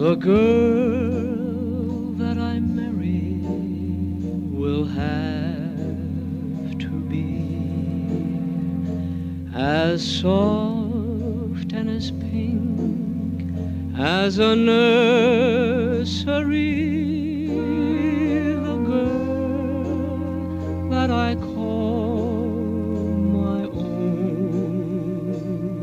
The girl that I marry will have to be as soft and as pink as a nursery. The girl that I call my own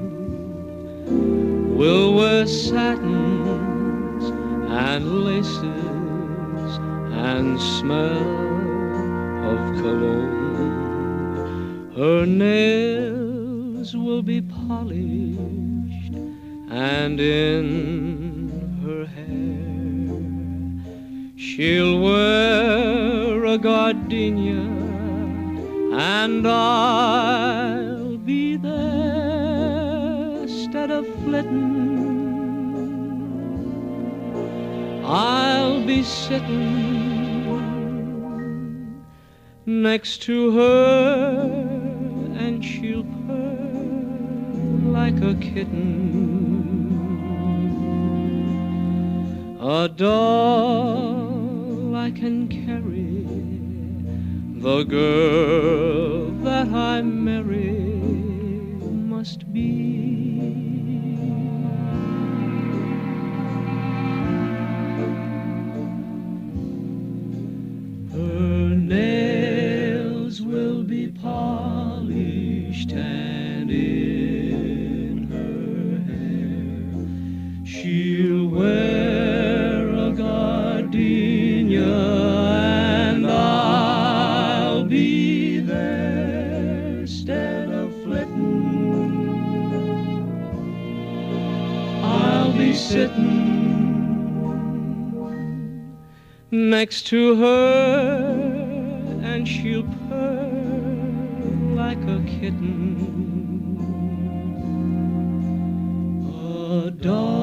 will wear satins and laces and smell of cologne. Her nails will be polished, and in her hair she'll wear a gardenia, and I'll be there instead of flitting. I'll be sitting next to her, and she'll purr like a kitten. A doll I can carry, the girl that I marry must be. Her nails will be polished, and in her hair she'll wear a gardenia, and I'll be there instead of flitting. I'll be sitting next to her, and she'll purr like a kitten. A dog